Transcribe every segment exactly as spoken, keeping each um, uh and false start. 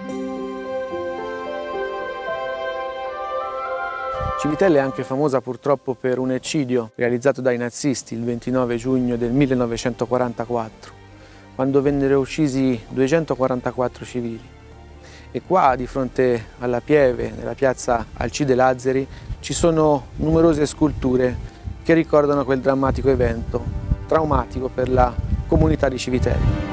Civitella è anche famosa purtroppo per un eccidio realizzato dai nazisti il ventinove giugno del millenovecentoquarantaquattro, quando vennero uccisi duecentoquarantaquattro civili. E qua, di fronte alla Pieve, nella piazza Alcide Lazzari, ci sono numerose sculture che ricordano quel drammatico evento, traumatico per la comunità di Civitella.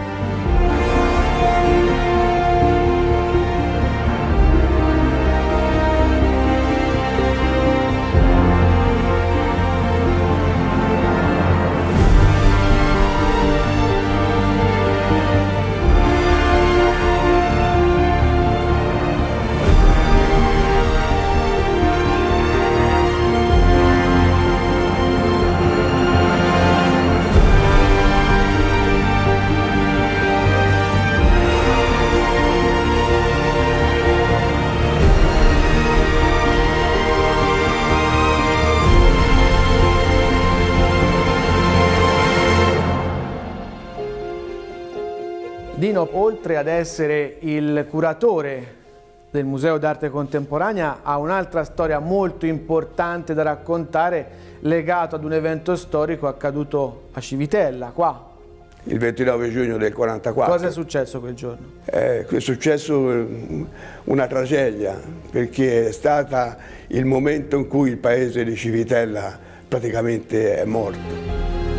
Dino, oltre ad essere il curatore del Museo d'Arte Contemporanea, ha un'altra storia molto importante da raccontare, legato ad un evento storico accaduto a Civitella, qua. Il ventinove giugno del quarantaquattro. Cosa è successo quel giorno? Eh, è successo una tragedia, perché è stato il momento in cui il paese di Civitella praticamente è morto.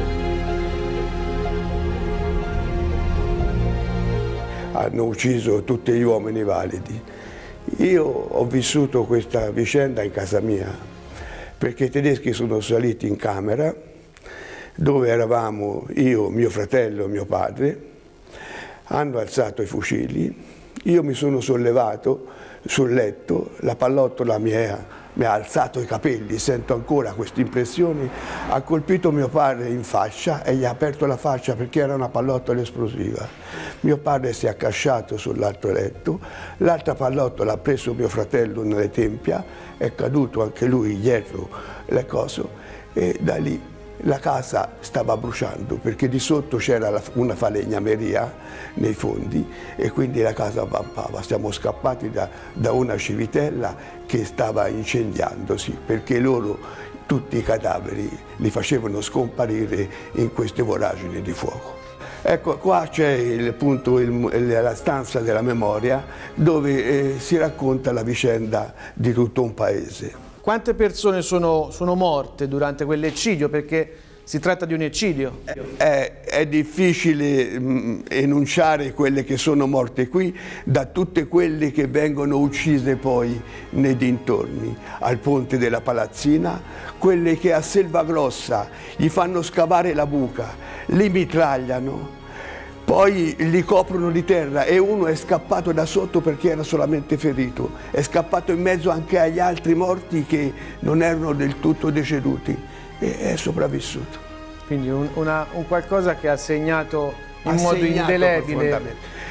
Hanno ucciso tutti gli uomini validi. Io ho vissuto questa vicenda in casa mia, perché i tedeschi sono saliti in camera, dove eravamo io, mio fratello e mio padre, hanno alzato i fucili, io mi sono sollevato sul letto, la pallottola mi ha, mi ha alzato i capelli, sento ancora queste impressioni, ha colpito mio padre in faccia e gli ha aperto la faccia perché era una pallottola esplosiva. Mio padre si è accasciato sull'altro letto, l'altra pallottola ha preso mio fratello nelle tempia, è caduto anche lui dietro le cose e da lì la casa stava bruciando perché di sotto c'era una falegnameria nei fondi e quindi la casa avvampava. Siamo scappati da, da una Civitella che stava incendiandosi perché loro tutti i cadaveri li facevano scomparire in queste voragini di fuoco. Ecco, qua c'è il punto, il, la stanza della memoria dove eh, si racconta la vicenda di tutto un paese. Quante persone sono, sono morte durante quell'eccidio? Perché si tratta di un eccidio. È, è difficile mh, enunciare quelle che sono morte qui da tutte quelle che vengono uccise poi nei dintorni, al ponte della Palazzina, quelle che a Selvagrossa gli fanno scavare la buca, li mitragliano, poi li coprono di terra e uno è scappato da sotto perché era solamente ferito, è scappato in mezzo anche agli altri morti che non erano del tutto deceduti e è sopravvissuto. Quindi un, una, un qualcosa che ha segnato in ha modo segnato indelebile.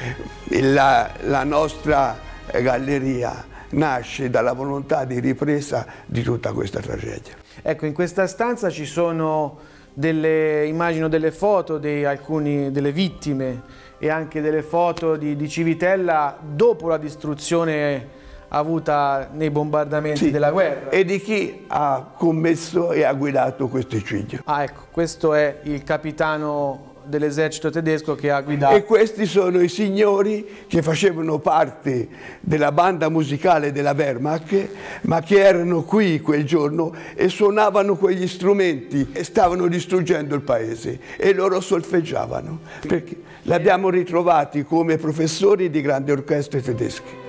La, la nostra galleria nasce dalla volontà di ripresa di tutta questa tragedia. Ecco, in questa stanza ci sono delle, immagino delle foto di alcuni, delle vittime e anche delle foto di, di Civitella dopo la distruzione avuta nei bombardamenti sì, della guerra. E di chi ha commesso e ha guidato questo eccidio. Ah, ecco, questo è il capitano dell'esercito tedesco che ha guidato. E questi sono i signori che facevano parte della banda musicale della Wehrmacht, ma che erano qui quel giorno e suonavano quegli strumenti e stavano distruggendo il paese e loro solfeggiavano, perché li abbiamo ritrovati come professori di grandi orchestre tedesche.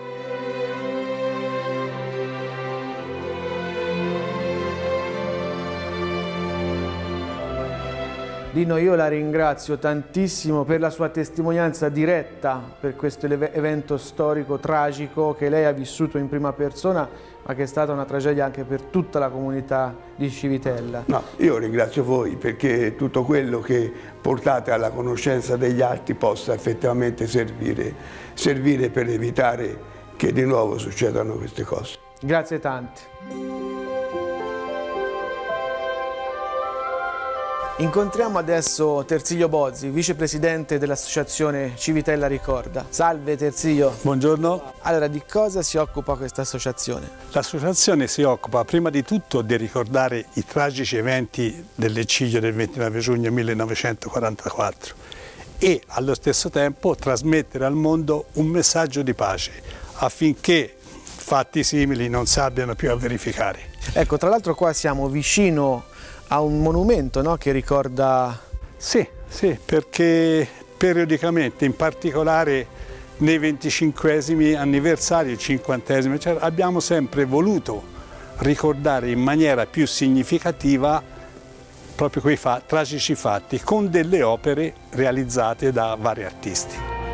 Dino, io la ringrazio tantissimo per la sua testimonianza diretta per questo evento storico tragico che lei ha vissuto in prima persona, ma che è stata una tragedia anche per tutta la comunità di Civitella. No, io ringrazio voi perché tutto quello che portate alla conoscenza degli altri possa effettivamente servire, servire per evitare che di nuovo succedano queste cose. Grazie tante. Incontriamo adesso Terzilio Bozzi, vicepresidente dell'associazione Civitella Ricorda. Salve Terzilio. Buongiorno. Allora, di cosa si occupa questa associazione? L'associazione si occupa prima di tutto di ricordare i tragici eventi dell'eccidio del ventinove giugno millenovecentoquarantaquattro e allo stesso tempo trasmettere al mondo un messaggio di pace affinché fatti simili non si abbiano più a verificare. Ecco, tra l'altro qua siamo vicino a un monumento, no, che ricorda... Sì, sì, perché periodicamente, in particolare nei venticinquesimi anniversari, il cinquantesimo, cioè abbiamo sempre voluto ricordare in maniera più significativa proprio quei fa- tragici fatti con delle opere realizzate da vari artisti.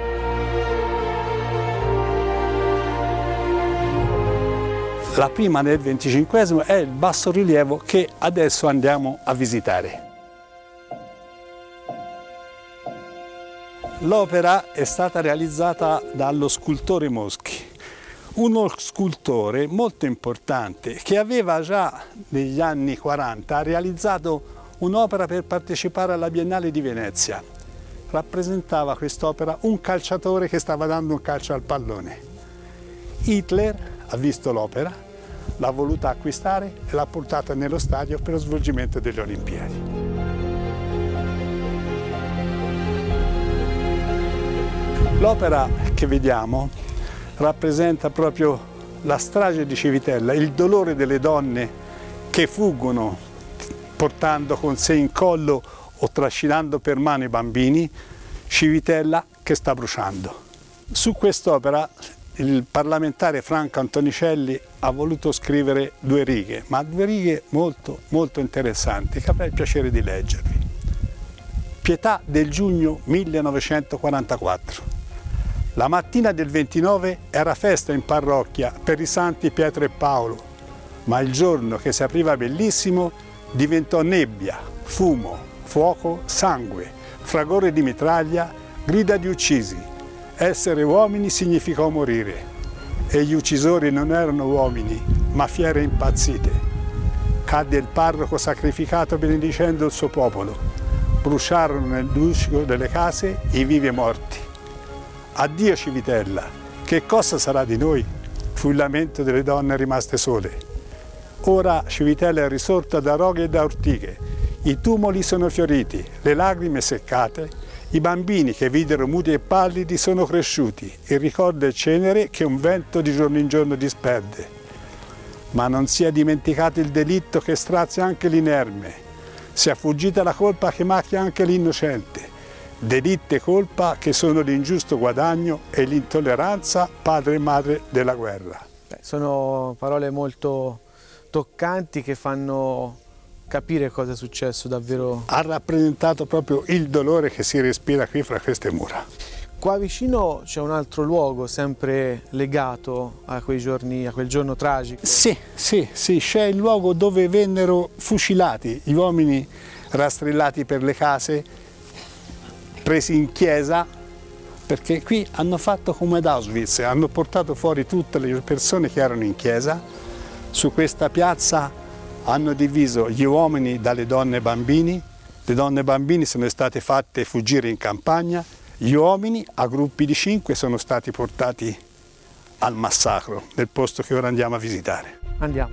La prima nel venticinquesimo è il bassorilievo che adesso andiamo a visitare. L'opera è stata realizzata dallo scultore Moschi, uno scultore molto importante che aveva già negli anni quaranta realizzato un'opera per partecipare alla Biennale di Venezia. Rappresentava quest'opera un calciatore che stava dando un calcio al pallone. Hitler ha visto l'opera, l'ha voluta acquistare e l'ha portata nello stadio per lo svolgimento delle Olimpiadi. L'opera che vediamo rappresenta proprio la strage di Civitella, il dolore delle donne che fuggono portando con sé in collo o trascinando per mano i bambini, Civitella che sta bruciando. Su quest'opera il parlamentare Franco Antonicelli ha voluto scrivere due righe, ma due righe molto, molto interessanti, che avrei il piacere di leggervi. Pietà del giugno millenovecentoquarantaquattro. La mattina del ventinove era festa in parrocchia per i santi Pietro e Paolo, ma il giorno che si apriva bellissimo diventò nebbia, fumo, fuoco, sangue, fragore di mitraglia, grida di uccisi. Essere uomini significò morire e gli uccisori non erano uomini, ma fiere impazzite. Cadde il parroco sacrificato benedicendo il suo popolo. Bruciarono nel luscio delle case i vivi e morti. Addio Civitella, che cosa sarà di noi? Fu il lamento delle donne rimaste sole. Ora Civitella è risorta da roghe e da ortiche. I tumuli sono fioriti, le lacrime seccate. I bambini che videro muti e pallidi sono cresciuti, il ricordo è cenere che un vento di giorno in giorno disperde. Ma non sia dimenticato il delitto che strazia anche l'inerme, sia fuggita la colpa che macchia anche l'innocente. Delitto e colpa che sono l'ingiusto guadagno e l'intolleranza padre e madre della guerra. Beh, sono parole molto toccanti che fanno capire cosa è successo davvero. Ha rappresentato proprio il dolore che si respira qui fra queste mura. Qua vicino c'è un altro luogo sempre legato a quei giorni, a quel giorno tragico. Sì, sì, sì, c'è il luogo dove vennero fucilati gli uomini rastrellati per le case, presi in chiesa, perché qui hanno fatto come ad Auschwitz, hanno portato fuori tutte le persone che erano in chiesa. Su questa piazza hanno diviso gli uomini dalle donne e bambini, le donne e bambini sono state fatte fuggire in campagna, gli uomini a gruppi di cinque sono stati portati al massacro, nel posto che ora andiamo a visitare. Andiamo.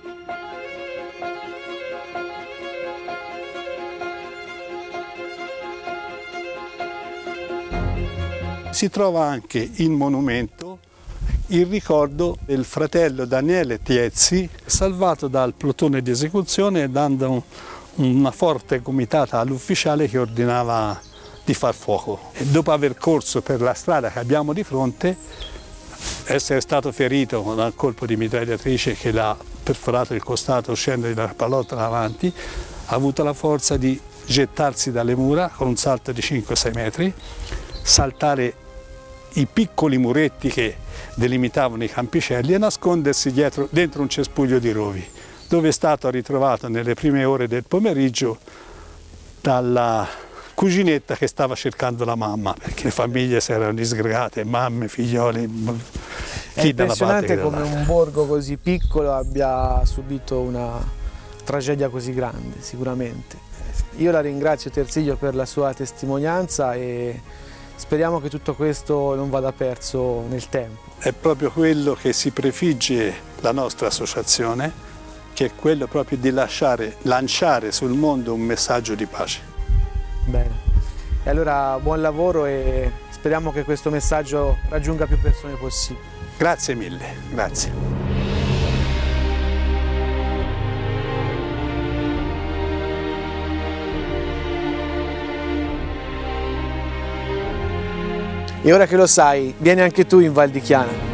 Si trova anche il monumento, il ricordo del fratello Daniele Tiezzi, salvato dal plotone di esecuzione dando un, una forte gomitata all'ufficiale che ordinava di far fuoco. E dopo aver corso per la strada che abbiamo di fronte, essere stato ferito dal colpo di mitragliatrice che l'ha perforato il costato uscendo dalla pallottola davanti, ha avuto la forza di gettarsi dalle mura con un salto di cinque sei metri, saltare i piccoli muretti che delimitavano i campicelli e nascondersi dietro, dentro un cespuglio di rovi, dove è stato ritrovato nelle prime ore del pomeriggio dalla cuginetta che stava cercando la mamma, perché le famiglie si erano disgregate, mamme, figlioli. È impressionante come un borgo così piccolo abbia subito una tragedia così grande, sicuramente. Io la ringrazio Terzilio per la sua testimonianza e speriamo che tutto questo non vada perso nel tempo. È proprio quello che si prefigge la nostra associazione, che è quello proprio di lasciare, lanciare sul mondo un messaggio di pace. Bene, e allora buon lavoro e speriamo che questo messaggio raggiunga più persone possibile. Grazie mille, grazie. E ora che lo sai, vieni anche tu in Val di Chiana.